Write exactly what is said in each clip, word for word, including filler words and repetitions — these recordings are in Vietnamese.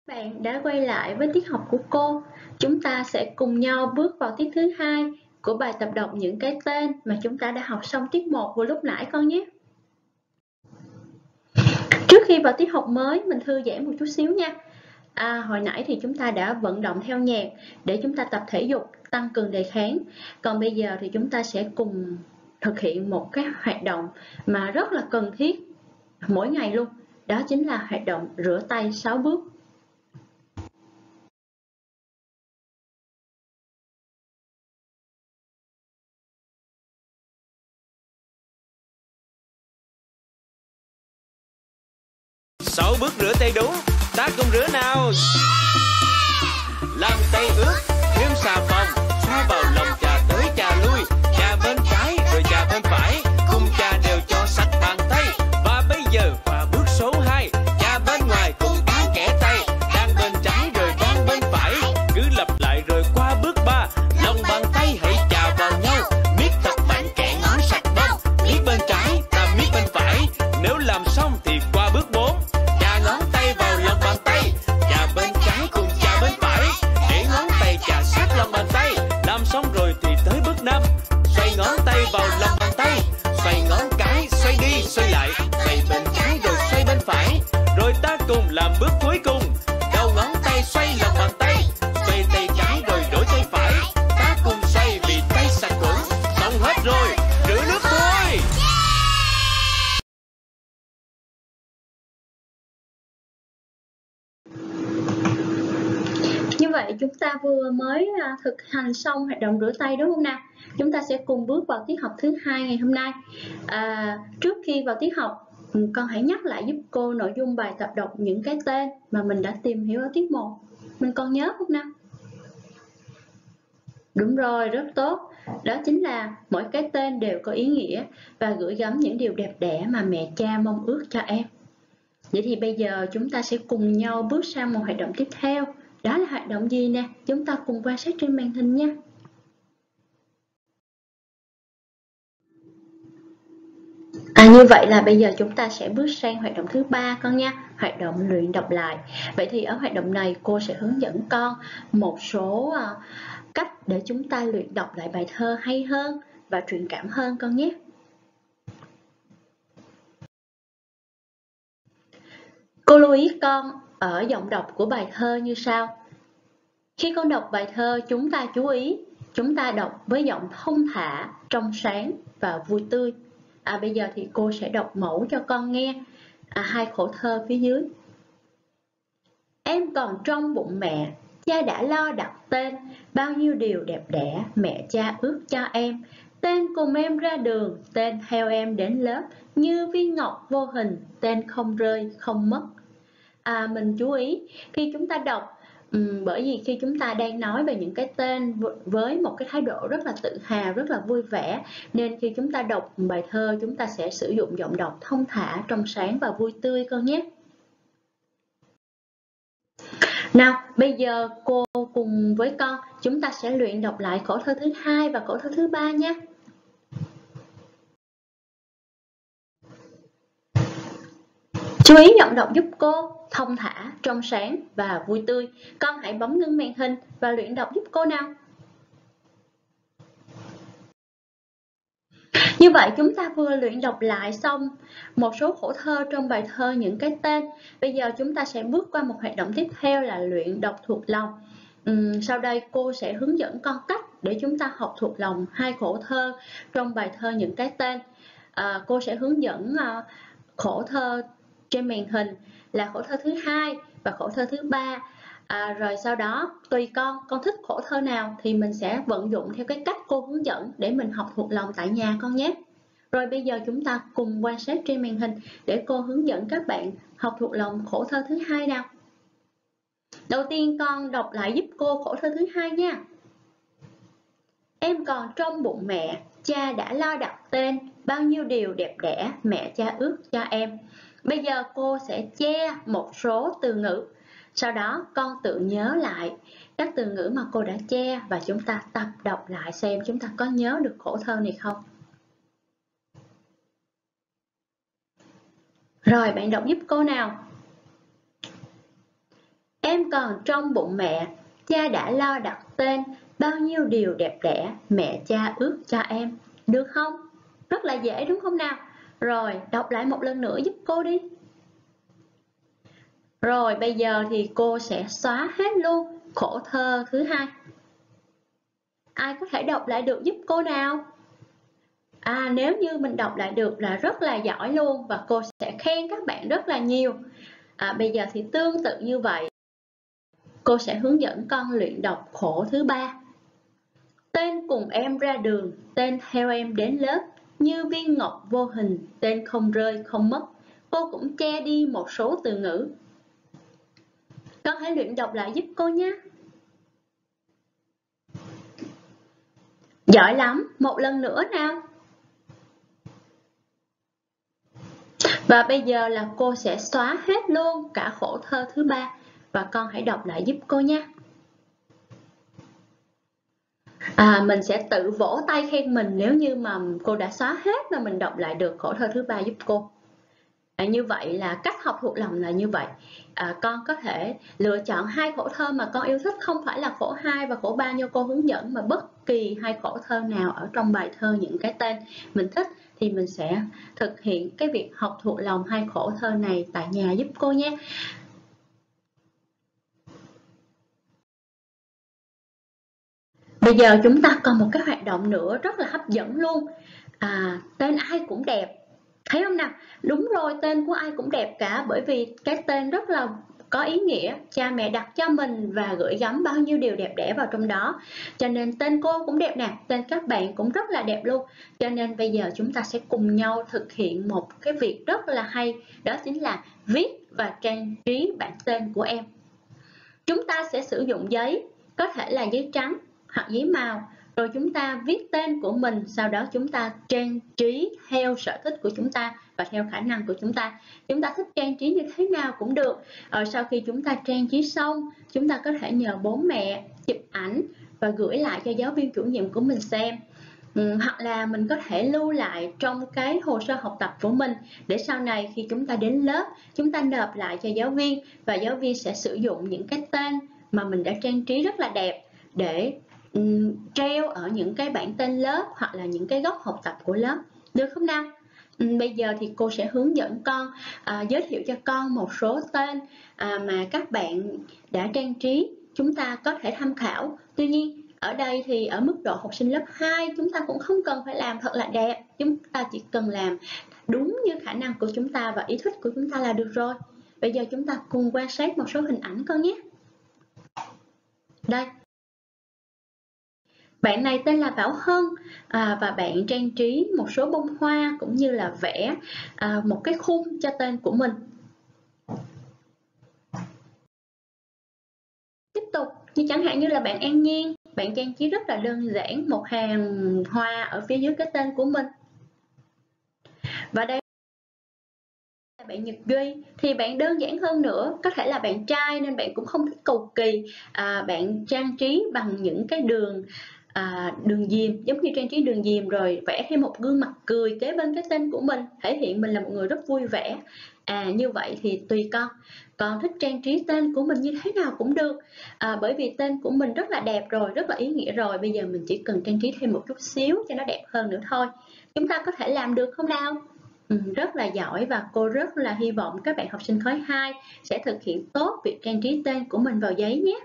Bạn đã quay lại với tiết học của cô. Chúng ta sẽ cùng nhau bước vào tiết thứ hai của bài tập đọc những cái tên mà chúng ta đã học xong tiết một vừa lúc nãy con nhé. Trước khi vào tiết học mới, mình thư giãn một chút xíu nha. À, hồi nãy thì chúng ta đã vận động theo nhạc để chúng ta tập thể dục, tăng cường đề kháng. Còn bây giờ thì chúng ta sẽ cùng thực hiện một cái hoạt động mà rất là cần thiết mỗi ngày luôn. Đó chính là hoạt động rửa tay sáu bước. Sáu bước rửa tay đúng, ta cùng rửa nào. Làm tay ướt, thêm xà phòng, xoa vào lòng chà tới chà lui, chà bên trái rồi chà bên phải, cùng chà đều cho sạch bàn tay. Và bây giờ qua bước số hai, chà bên ngoài cùng đan kẽ tay, đan bên trái rồi đan bên phải, cứ lặp lại rồi qua bước ba, lòng bàn tay hãy chà vào nhau, miết thật mạnh kẽ ngón sạch bông, miết bên trái ta miết bên phải. Nếu làm xong thì qua bước bốn, chà ngón tay vào lòng bàn tay, chà bên trái cùng chà bên phải, để ngón tay chà sát lòng bàn tay. Làm xong rồi thì tới bước năm, xoay ngón tay vào lòng bàn tay, xoay ngón cái, xoay đi xoay lại, xoay bên trái rồi xoay bên phải. Rồi ta cùng làm bước cuối cùng, đầu ngón tay xoay lòng bàn tay, xoay tay trái rồi đổi tay phải, ta cùng xoay vì tay sạch khuẩn. Xong hết rồi, rửa nước thôi. Như vậy chúng ta vừa mới thực hành xong hoạt động rửa tay đúng không nào? Chúng ta sẽ cùng bước vào tiết học thứ hai ngày hôm nay. À, trước khi vào tiết học, con hãy nhắc lại giúp cô nội dung bài tập đọc những cái tên mà mình đã tìm hiểu ở tiết một. Mình còn nhớ không nào? Đúng rồi, rất tốt. Đó chính là mỗi cái tên đều có ý nghĩa và gửi gắm những điều đẹp đẽ mà mẹ cha mong ước cho em. Vậy thì bây giờ chúng ta sẽ cùng nhau bước sang một hoạt động tiếp theo. Đó là hoạt động gì nè? Chúng ta cùng quan sát trên màn hình nha. À, như vậy là bây giờ chúng ta sẽ bước sang hoạt động thứ ba con nha. Hoạt động luyện đọc lại. Vậy thì ở hoạt động này cô sẽ hướng dẫn con một số uh, cách để chúng ta luyện đọc lại bài thơ hay hơn và truyền cảm hơn con nhé. Cô lưu ý con ở giọng đọc của bài thơ như sau. Khi con đọc bài thơ, chúng ta chú ý, chúng ta đọc với giọng thông thả, trong sáng và vui tươi. À, bây giờ thì cô sẽ đọc mẫu cho con nghe à, hai khổ thơ phía dưới. Em còn trong bụng mẹ, cha đã lo đặt tên, bao nhiêu điều đẹp đẽ mẹ cha ước cho em. Tên cùng em ra đường, tên theo em đến lớp, như viên ngọc vô hình, tên không rơi, không mất. À, mình chú ý khi chúng ta đọc, um, bởi vì khi chúng ta đang nói về những cái tên với một cái thái độ rất là tự hào, rất là vui vẻ, nên khi chúng ta đọc bài thơ chúng ta sẽ sử dụng giọng đọc thông thả, trong sáng và vui tươi con nhé. Nào, bây giờ cô cùng với con chúng ta sẽ luyện đọc lại khổ thơ thứ hai và khổ thơ thứ ba nhé. Chú ý giọng đọc giúp cô, thông thả, trong sáng và vui tươi. Con hãy bấm ngưng màn hình và luyện đọc giúp cô nào. Như vậy chúng ta vừa luyện đọc lại xong một số khổ thơ trong bài thơ những cái tên. Bây giờ chúng ta sẽ bước qua một hoạt động tiếp theo là luyện đọc thuộc lòng. Uhm, sau đây cô sẽ hướng dẫn con cách để chúng ta học thuộc lòng hai khổ thơ trong bài thơ những cái tên. À, cô sẽ hướng dẫn uh, khổ thơ trên màn hình là khổ thơ thứ hai và khổ thơ thứ ba. À, rồi sau đó tùy con, con thích khổ thơ nào thì mình sẽ vận dụng theo cái cách cô hướng dẫn để mình học thuộc lòng tại nhà con nhé. Rồi bây giờ chúng ta cùng quan sát trên màn hình để cô hướng dẫn các bạn học thuộc lòng khổ thơ thứ hai nào. Đầu tiên con đọc lại giúp cô khổ thơ thứ hai nha. Em còn trong bụng mẹ, cha đã lo đặt tên, bao nhiêu điều đẹp đẽ mẹ cha ước cho em. Bây giờ cô sẽ che một số từ ngữ. Sau đó con tự nhớ lại các từ ngữ mà cô đã che và chúng ta tập đọc lại xem chúng ta có nhớ được khổ thơ này không. Rồi bạn đọc giúp cô nào. Em còn trong bụng mẹ, cha đã lo đặt tên, bao nhiêu điều đẹp đẽ mẹ cha ước cho em. Được không? Rất là dễ đúng không nào? Rồi, đọc lại một lần nữa giúp cô đi. Rồi, bây giờ thì cô sẽ xóa hết luôn khổ thơ thứ hai. Ai có thể đọc lại được giúp cô nào? À, nếu như mình đọc lại được là rất là giỏi luôn, và cô sẽ khen các bạn rất là nhiều. À, bây giờ thì tương tự như vậy, cô sẽ hướng dẫn con luyện đọc khổ thứ ba. Tên cùng em ra đường, tên theo em đến lớp, như viên ngọc vô hình, tên không rơi không mất. Cô cũng che đi một số từ ngữ. Con hãy luyện đọc lại giúp cô nhé. Giỏi lắm, một lần nữa nào. Và bây giờ là cô sẽ xóa hết luôn cả khổ thơ thứ ba, và con hãy đọc lại giúp cô nha. À, mình sẽ tự vỗ tay khen mình nếu như mà cô đã xóa hết và mình đọc lại được khổ thơ thứ ba giúp cô. À, như vậy là cách học thuộc lòng là như vậy. À, con có thể lựa chọn hai khổ thơ mà con yêu thích, không phải là khổ hai và khổ ba như cô hướng dẫn, mà bất kỳ hai khổ thơ nào ở trong bài thơ những cái tên mình thích thì mình sẽ thực hiện cái việc học thuộc lòng hai khổ thơ này tại nhà giúp cô nhé. Bây giờ chúng ta còn một cái hoạt động nữa rất là hấp dẫn luôn. À, tên ai cũng đẹp. Thấy không nào? Đúng rồi, tên của ai cũng đẹp cả, bởi vì cái tên rất là có ý nghĩa. Cha mẹ đặt cho mình và gửi gắm bao nhiêu điều đẹp đẽ vào trong đó. Cho nên tên cô cũng đẹp nè, tên các bạn cũng rất là đẹp luôn. Cho nên bây giờ chúng ta sẽ cùng nhau thực hiện một cái việc rất là hay. Đó chính là viết và trang trí bảng tên của em. Chúng ta sẽ sử dụng giấy, có thể là giấy trắng hoặc giấy màu. Rồi chúng ta viết tên của mình, sau đó chúng ta trang trí theo sở thích của chúng ta và theo khả năng của chúng ta. Chúng ta thích trang trí như thế nào cũng được. Rồi sau khi chúng ta trang trí xong, chúng ta có thể nhờ bố mẹ chụp ảnh và gửi lại cho giáo viên chủ nhiệm của mình xem. Ừ, hoặc là mình có thể lưu lại trong cái hồ sơ học tập của mình, để sau này khi chúng ta đến lớp, chúng ta nộp lại cho giáo viên, và giáo viên sẽ sử dụng những cái tên mà mình đã trang trí rất là đẹp để um, treo ở những cái bảng tên lớp hoặc là những cái góc học tập của lớp. Được không nào? Um, bây giờ thì cô sẽ hướng dẫn con, à, giới thiệu cho con một số tên à, mà các bạn đã trang trí, chúng ta có thể tham khảo. Tuy nhiên ở đây thì ở mức độ học sinh lớp hai, chúng ta cũng không cần phải làm thật là đẹp, chúng ta chỉ cần làm đúng như khả năng của chúng ta và ý thích của chúng ta là được rồi. Bây giờ chúng ta cùng quan sát một số hình ảnh con nhé. Đây, bạn này tên là Bảo Hân, à, và bạn trang trí một số bông hoa cũng như là vẽ à, một cái khung cho tên của mình. Tiếp tục, như chẳng hạn như là bạn An Nhiên, bạn trang trí rất là đơn giản, một hàng hoa ở phía dưới cái tên của mình. Và đây là bạn Nhật Duy, thì bạn đơn giản hơn nữa, có thể là bạn trai nên bạn cũng không thích cầu kỳ, à, bạn trang trí bằng những cái đường à, đường diềm, giống như trang trí đường diềm rồi vẽ thêm một gương mặt cười kế bên cái tên của mình, thể hiện mình là một người rất vui vẻ. À, như vậy thì tùy con, con thích trang trí tên của mình như thế nào cũng được, à, bởi vì tên của mình rất là đẹp rồi, rất là ý nghĩa rồi, bây giờ mình chỉ cần trang trí thêm một chút xíu cho nó đẹp hơn nữa thôi. Chúng ta có thể làm được không nào? Ừ, rất là giỏi, và cô rất là hy vọng các bạn học sinh khối hai sẽ thực hiện tốt việc trang trí tên của mình vào giấy nhé.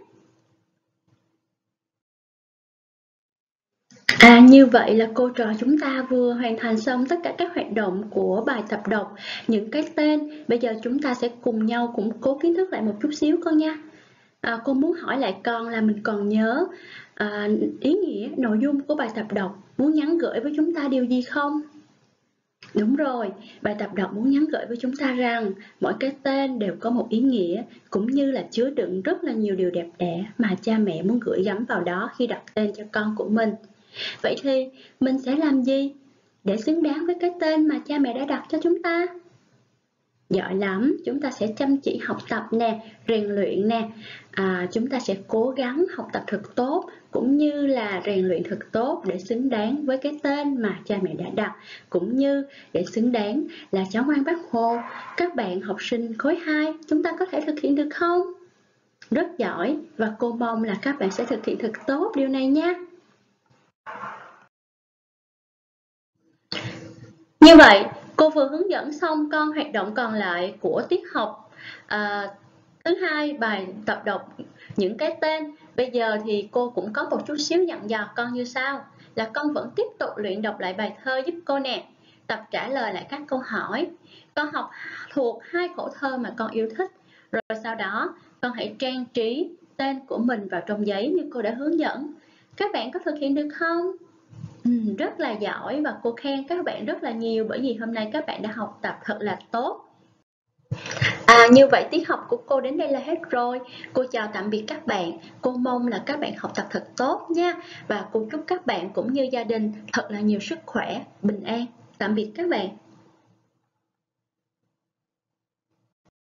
À, như vậy là cô trò chúng ta vừa hoàn thành xong tất cả các hoạt động của bài tập đọc những cái tên. Bây giờ chúng ta sẽ cùng nhau củng cố kiến thức lại một chút xíu con nha. À, cô muốn hỏi lại con là mình còn nhớ à, ý nghĩa, nội dung của bài tập đọc muốn nhắn gửi với chúng ta điều gì không? Đúng rồi, bài tập đọc muốn nhắn gửi với chúng ta rằng mỗi cái tên đều có một ý nghĩa, cũng như là chứa đựng rất là nhiều điều đẹp đẽ mà cha mẹ muốn gửi gắm vào đó khi đặt tên cho con của mình. Vậy thì mình sẽ làm gì để xứng đáng với cái tên mà cha mẹ đã đặt cho chúng ta? Giỏi lắm, chúng ta sẽ chăm chỉ học tập nè, rèn luyện nè, à, chúng ta sẽ cố gắng học tập thật tốt cũng như là rèn luyện thật tốt để xứng đáng với cái tên mà cha mẹ đã đặt, cũng như để xứng đáng là cháu ngoan Bác Hồ. Các bạn học sinh khối hai, chúng ta có thể thực hiện được không? rất giỏi và cô mong là các bạn sẽ thực hiện thật tốt điều này nha. Như vậy, cô vừa hướng dẫn xong con hoạt động còn lại của tiết học à, thứ hai, bài tập đọc những cái tên. Bây giờ thì cô cũng có một chút xíu dặn dò con như sau, là con vẫn tiếp tục luyện đọc lại bài thơ giúp cô nè, tập trả lời lại các câu hỏi, con học thuộc hai khổ thơ mà con yêu thích, rồi sau đó con hãy trang trí tên của mình vào trong giấy như cô đã hướng dẫn. Các bạn có thực hiện được không? Ừ, rất là giỏi và cô khen các bạn rất là nhiều, bởi vì hôm nay các bạn đã học tập thật là tốt. À, như vậy tiết học của cô đến đây là hết rồi. Cô chào tạm biệt các bạn. Cô mong là các bạn học tập thật tốt nha. Và cô chúc các bạn cũng như gia đình thật là nhiều sức khỏe, bình an. Tạm biệt các bạn.